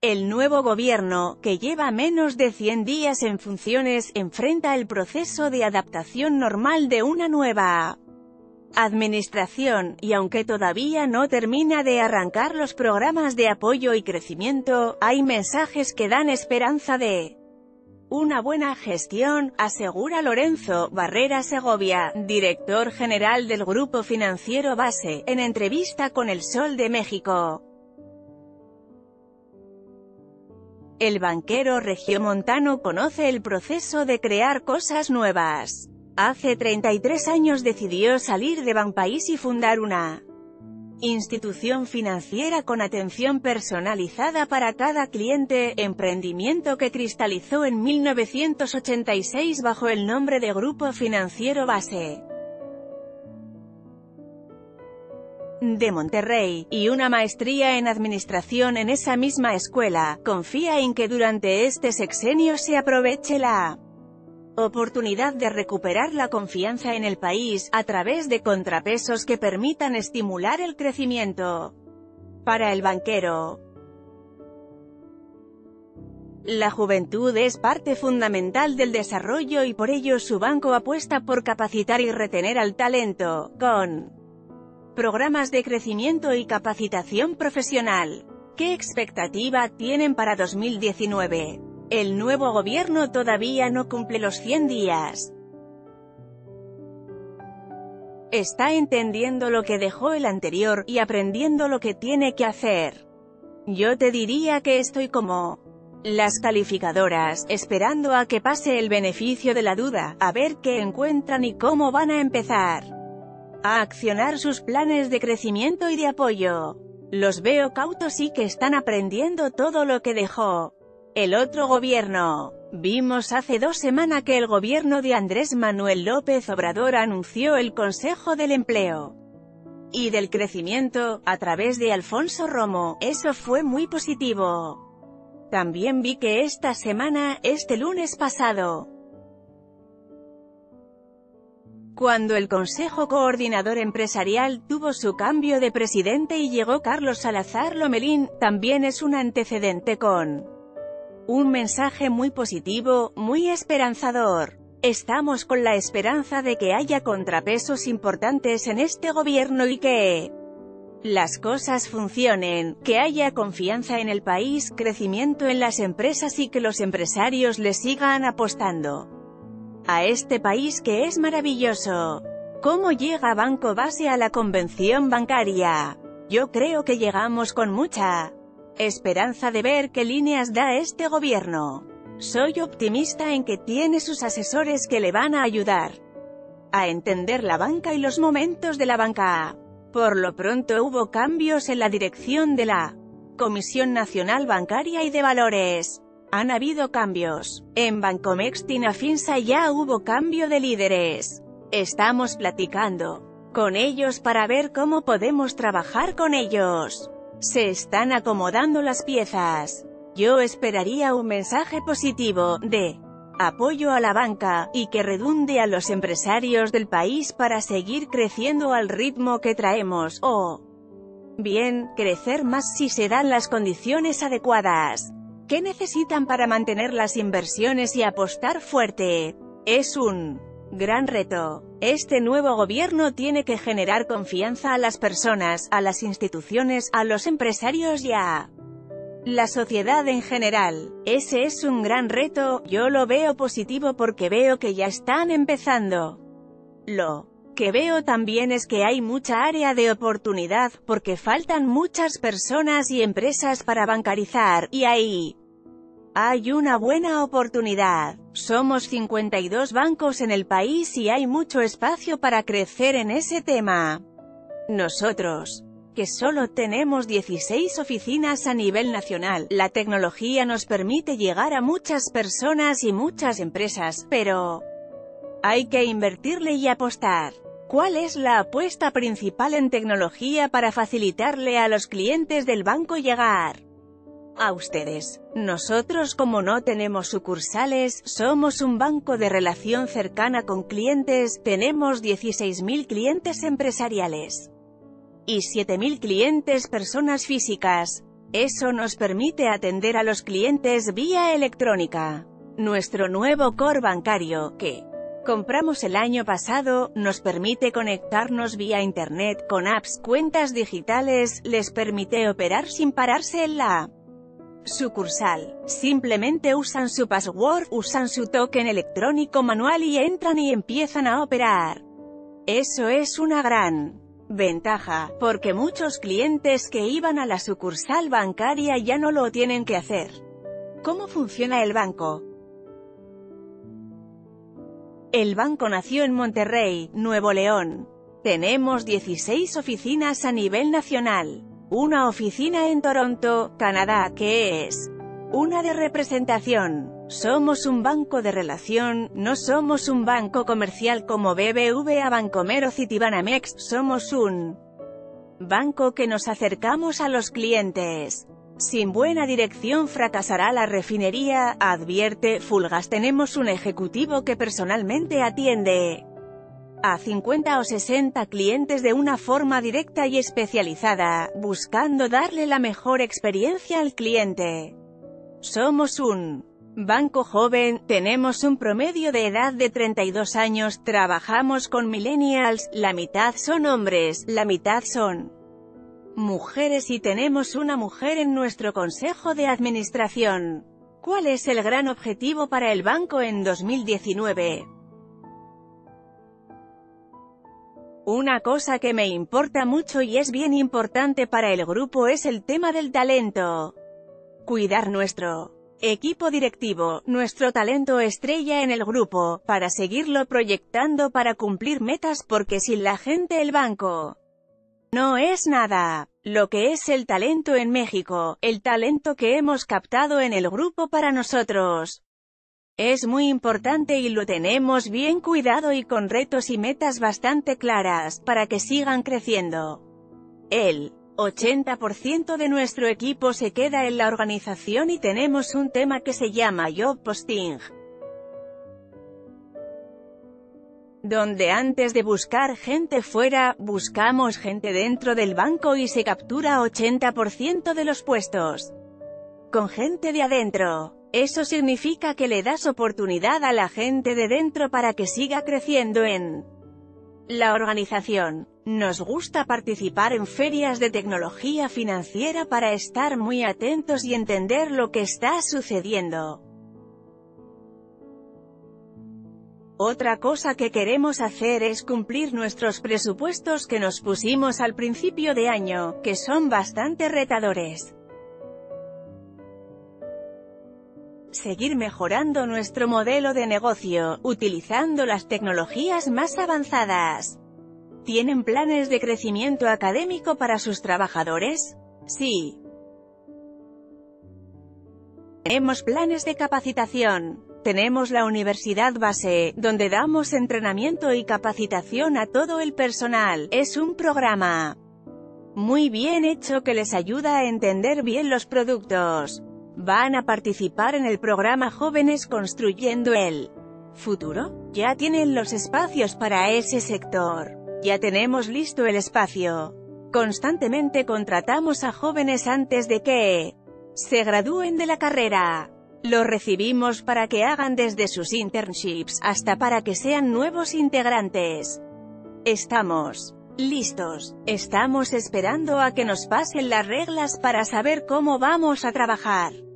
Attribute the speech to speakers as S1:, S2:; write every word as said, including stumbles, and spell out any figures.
S1: El nuevo gobierno, que lleva menos de cien días en funciones, enfrenta el proceso de adaptación normal de una nueva administración, y aunque todavía no termina de arrancar los programas de apoyo y crecimiento, hay mensajes que dan esperanza de una buena gestión, asegura Lorenzo Barrera Segovia, director general del Grupo Financiero Base, en entrevista con El Sol de México. El banquero regiomontano conoce el proceso de crear cosas nuevas. Hace treinta y tres años decidió salir de Banpaís y fundar una institución financiera con atención personalizada para cada cliente, emprendimiento que cristalizó en mil novecientos ochenta y seis bajo el nombre de Grupo Financiero Base de Monterrey, y una maestría en administración en esa misma escuela. Confía en que durante este sexenio se aproveche la oportunidad de recuperar la confianza en el país, a través de contrapesos que permitan estimular el crecimiento. Para el banquero, la juventud es parte fundamental del desarrollo y por ello su banco apuesta por capacitar y retener al talento, con programas de crecimiento y capacitación profesional. ¿Qué expectativa tienen para dos mil diecinueve? El nuevo gobierno todavía no cumple los cien días. Está entendiendo lo que dejó el anterior, y aprendiendo lo que tiene que hacer. Yo te diría que estoy como las calificadoras, esperando a que pase el beneficio de la duda, a ver qué encuentran y cómo van a empezar a accionar sus planes de crecimiento y de apoyo. Los veo cautos y que están aprendiendo todo lo que dejó el otro gobierno. Vimos hace dos semanas que el gobierno de Andrés Manuel López Obrador anunció el Consejo del Empleo y del Crecimiento, a través de Alfonso Romo. Eso fue muy positivo. También vi que esta semana, este lunes pasado, cuando el Consejo Coordinador Empresarial tuvo su cambio de presidente y llegó Carlos Salazar Lomelín, también es un antecedente con un mensaje muy positivo, muy esperanzador. Estamos con la esperanza de que haya contrapesos importantes en este gobierno y que las cosas funcionen, que haya confianza en el país, crecimiento en las empresas y que los empresarios le sigan apostando a este país que es maravilloso. ¿Cómo llega Banco Base a la convención bancaria? Yo creo que llegamos con mucha esperanza de ver qué líneas da este gobierno. Soy optimista en que tiene sus asesores que le van a ayudar a entender la banca y los momentos de la banca. Por lo pronto hubo cambios en la dirección de la Comisión Nacional Bancaria y de Valores. Han habido cambios. En Bancomext y Nafinsa ya hubo cambio de líderes. Estamos platicando con ellos para ver cómo podemos trabajar con ellos. Se están acomodando las piezas. Yo esperaría un mensaje positivo, de apoyo a la banca, y que redunde a los empresarios del país para seguir creciendo al ritmo que traemos, o bien, crecer más si se dan las condiciones adecuadas. ¿Qué necesitan para mantener las inversiones y apostar fuerte? Es un gran reto. Este nuevo gobierno tiene que generar confianza a las personas, a las instituciones, a los empresarios y a la sociedad en general. Ese es un gran reto. Yo lo veo positivo porque veo que ya están empezando. Lo que veo también es que hay mucha área de oportunidad, porque faltan muchas personas y empresas para bancarizar, y ahí hay una buena oportunidad. Somos cincuenta y dos bancos en el país y hay mucho espacio para crecer en ese tema. Nosotros, que solo tenemos dieciséis oficinas a nivel nacional, la tecnología nos permite llegar a muchas personas y muchas empresas, pero hay que invertirle y apostar. ¿Cuál es la apuesta principal en tecnología para facilitarle a los clientes del banco llegar a ustedes? Nosotros, como no tenemos sucursales, somos un banco de relación cercana con clientes, tenemos dieciséis mil clientes empresariales y siete mil clientes personas físicas. Eso nos permite atender a los clientes vía electrónica. Nuestro nuevo core bancario, que compramos el año pasado, nos permite conectarnos vía internet, con apps, cuentas digitales, les permite operar sin pararse en la sucursal. Simplemente usan su password, usan su token electrónico manual y entran y empiezan a operar. Eso es una gran ventaja, porque muchos clientes que iban a la sucursal bancaria ya no lo tienen que hacer. ¿Cómo funciona el banco? El banco nació en Monterrey, Nuevo León. Tenemos dieciséis oficinas a nivel nacional. Una oficina en Toronto, Canadá, que es una de representación. Somos un banco de relación, no somos un banco comercial como B B V A, Bancomer o Citibanamex, somos un banco que nos acercamos a los clientes. Sin buena dirección fracasará la refinería, advierte Fulgas. Tenemos un ejecutivo que personalmente atiende a cincuenta o sesenta clientes de una forma directa y especializada, buscando darle la mejor experiencia al cliente. Somos un banco joven, tenemos un promedio de edad de treinta y dos años, trabajamos con millennials, la mitad son hombres, la mitad son mujeres y tenemos una mujer en nuestro consejo de administración. ¿Cuál es el gran objetivo para el banco en dos mil diecinueve? Una cosa que me importa mucho y es bien importante para el grupo es el tema del talento. Cuidar nuestro equipo directivo, nuestro talento estrella en el grupo, para seguirlo proyectando para cumplir metas, porque sin la gente el banco no es nada. Lo que es el talento en México, el talento que hemos captado en el grupo para nosotros, es muy importante y lo tenemos bien cuidado y con retos y metas bastante claras, para que sigan creciendo. El ochenta por ciento de nuestro equipo se queda en la organización y tenemos un tema que se llama Job Posting, donde antes de buscar gente fuera, buscamos gente dentro del banco y se captura ochenta por ciento de los puestos con gente de adentro. Eso significa que le das oportunidad a la gente de dentro para que siga creciendo en la organización. Nos gusta participar en ferias de tecnología financiera para estar muy atentos y entender lo que está sucediendo. Otra cosa que queremos hacer es cumplir nuestros presupuestos que nos pusimos al principio de año, que son bastante retadores. Seguir mejorando nuestro modelo de negocio, utilizando las tecnologías más avanzadas. ¿Tienen planes de crecimiento académico para sus trabajadores? Sí. Tenemos planes de capacitación. Tenemos la Universidad Base, donde damos entrenamiento y capacitación a todo el personal. Es un programa muy bien hecho que les ayuda a entender bien los productos. ¿Van a participar en el programa Jóvenes Construyendo el Futuro? Ya tienen los espacios para ese sector. Ya tenemos listo el espacio. Constantemente contratamos a jóvenes antes de que se gradúen de la carrera. Los recibimos para que hagan desde sus internships, hasta para que sean nuevos integrantes. Estamos listos. Estamos esperando a que nos pasen las reglas para saber cómo vamos a trabajar.